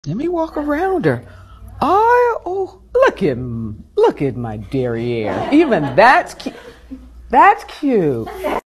Let me walk around her. Oh, look at my derriere. Even that's cute. That's cute.